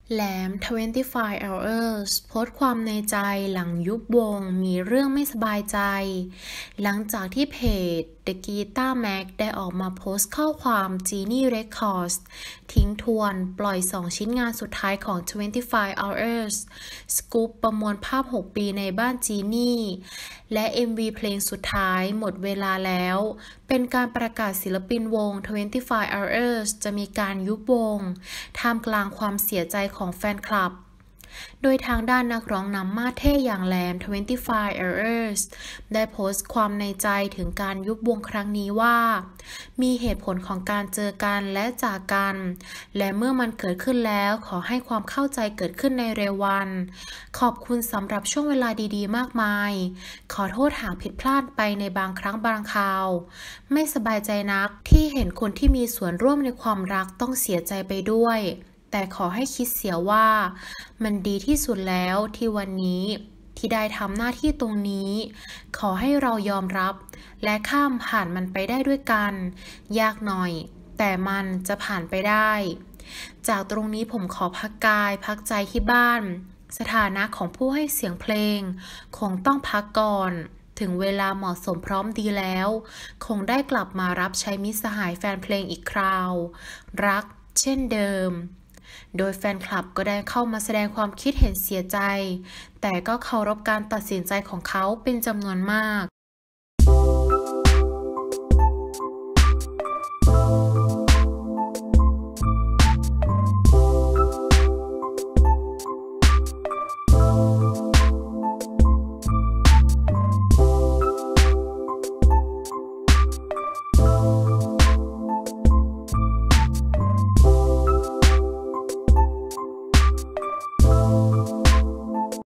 แหลม 25 Hours โพสต์ความในใจหลังยุบวงมีเรื่องไม่สบายใจ หลังจากที่เพจ The Guitar Mag ได้ออกมาโพสต์ข้อความ Genie Records ทิ้งทวนปล่อย 2 ชิ้นงานสุดท้ายของ 25 Hours สกู๊ปประมวลภาพ 6 ปีในบ้าน Genie และ MV เพลงสุดท้ายหมดเวลาแล้ว เป็นการประกาศศิลปินวง 25 Hours จะมีการยุบวงท่ามกลางความเสียใจของแฟนคลับ โดยทางด้านนักร้องนำมาสเท่อย่างแหลม 25 Hours ได้โพสต์ความในใจถึงการยุบวงครั้งนี้ว่า มีเหตุผลของการเจอกันและจากกัน และเมื่อมันเกิดขึ้นแล้วขอให้ความเข้าใจเกิดขึ้นในเร็ววัน ขอบคุณสำหรับช่วงเวลาดีๆมากมาย ขอโทษหากผิดพลาดไปในบางครั้งบางคราว ไม่สบายใจนักที่เห็นคนที่มีส่วนร่วมในความรักต้องเสียใจไปด้วย แต่ขอให้คิดเสียว่ามันดีที่สุดแล้วที่วันนี้ที่ได้ทำหน้าที่ตรงนี้ขอให้เรายอมรับและข้ามผ่านมันไปได้ด้วยกันยากหน่อยแต่มันจะผ่านไปได้จากตรงนี้ผมขอพักกายพักใจที่บ้านสถานะของผู้ให้เสียงเพลงคงต้องพักก่อนถึงเวลาเหมาะสมพร้อมดีแล้วคงได้กลับมารับใช้มิตรสหายแฟนเพลงอีกคราวรักเช่นเดิมโดยแฟนคลับก็ได้เข้ามาแสดงความคิดเห็นเสียใจแต่ก็เคารพการตัดสินใจของเขาเป็นจำนวนมาก